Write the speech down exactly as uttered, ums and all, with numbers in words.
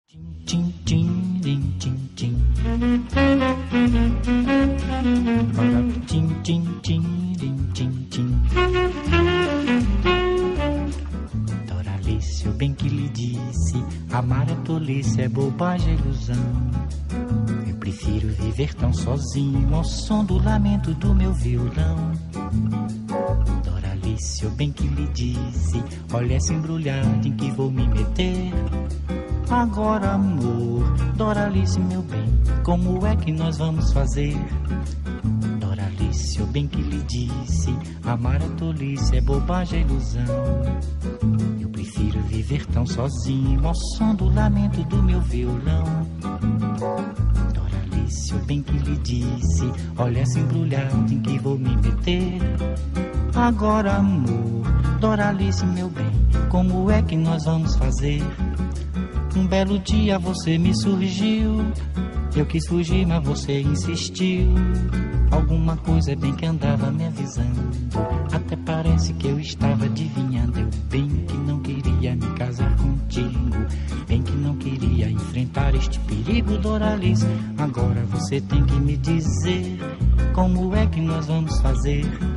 Tim, tim, tim, tim, tim. Tim, tim, tim, tim, tim, tim. Doralice, o bem que lhe disse, amar é tolice, é bobagem, é ilusão. Eu prefiro viver tão sozinho ao som do lamento do meu violão. Doralice, o bem que lhe disse, olha essa embrulhada em que vou me meter. Agora, amor, Doralice, meu bem, como é que nós vamos fazer? Doralice, o bem que lhe disse, amar é tolice, é bobagem, é ilusão. Eu prefiro viver tão sozinho ao som do lamento do meu violão. Doralice, o bem que lhe disse, olha essa embrulhada em que vou me meter. Agora, amor, Doralice, meu bem, como é que nós vamos fazer? Um belo dia você me surgiu, eu quis fugir, mas você insistiu. Alguma coisa bem que andava me avisando, até parece que eu estava adivinhando. Eu bem que não queria me casar contigo, bem que não queria enfrentar este perigo, Doralice. Agora você tem que me dizer, como é que nós vamos fazer?